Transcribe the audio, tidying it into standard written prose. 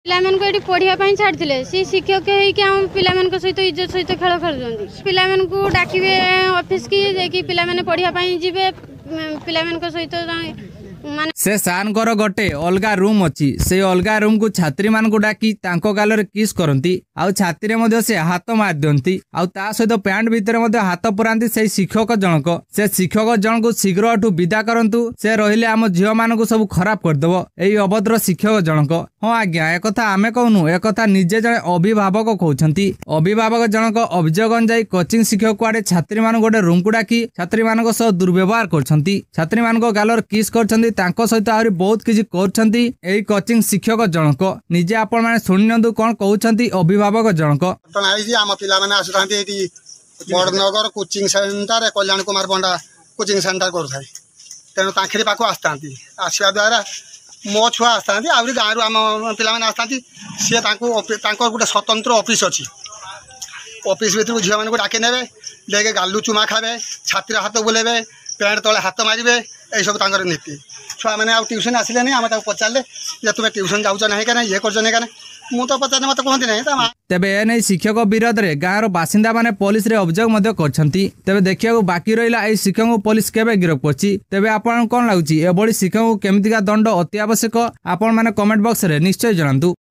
पिला पढ़ाई छाड़ते सी शिक्षक होम सहित इज्जत सहित खेल खेलुँच पिला डाके ऑफिस की पिला पढ़ाई जी पिला सहित से सानकर गोटे अलगा रूम अच्छी से अलगा रूम को छात्री मान को डाकी तांको गालरे किस करती आउ छाती रे से हाथ मार दियंती आउ ता सहित पैंट भितर हाथ पुरांती से शिक्षक जनक से शिक्षक जनक शीघ्र एठू विदा करंतु से रहिले आम झियो मान को सब खराब करदेव एई अभद्र शिक्षक जनक। हाँ आज्ञा एक कथा आमे कहूनु एक कथा निजे जने अभिभावक कहउछंती अभिभावक जनक अभियोग जाई कोचिंग शिक्षक कुआडे छात्री मान गोटे रूम को डाकी छात्री मान सह दुर्व्यवहार करछंती छात्री मान गालर किस करछंती तांको सहित आहरी बहुत किछि करछंती एई कोचिंग शिक्षक जनक निजे आपण माने सुनिनंदु कोन कहउछंती अभिभावक जनक। आम पिला माने आसुतांती एटी Badnagar coaching centre Kalyan Kumar Panda coaching centre करूथाय तेणु तांखरी पाखु आसतांती आसिया द्वारा मो छुआ आसतांती आउरी गाँव आम पिला माने आसतांती सी गोटे स्वतंत्र ऑफिस अच्छी ऑफिस भीतर झील मानक डाके ने लेके गालु चुमा खावे छाती हाथ बुलेबे पैंट तले हाथ मारे यही सब नीति छुआ मैंने ट्यूशन आसिले नहीं आम पचारे तुम्हें ट्यूशन जाऊच ना क्या ये कर मुझे पचारे मत कहते ना तेबे एने शिक्षक विरोध में गाँव बासिंदा माने पुलिस रे अभियोग करछंती तेबे देखिया बाकी रहिला ए शिक्षक को पुलिस केबे गिरफ्त करछि तेबे आपन कोन लागुछि एबोली शिक्षक को केमितिका दंड अति आवश्यक आपण माने कमेंट बॉक्स रे निश्चय जणांतु।